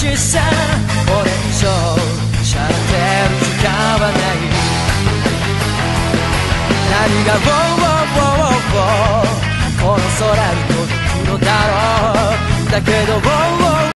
しさこれ以上しゃれてる時間はない。何がこの空に届くのだろう。だけど